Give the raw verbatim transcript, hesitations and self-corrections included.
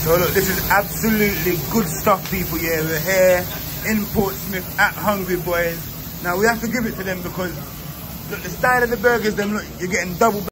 So look, this is absolutely good stuff, people. Yeah, we're here in Portsmouth at Hungry Boys. Now we have to give it to them because look, the style of the burgers, them look, you're getting double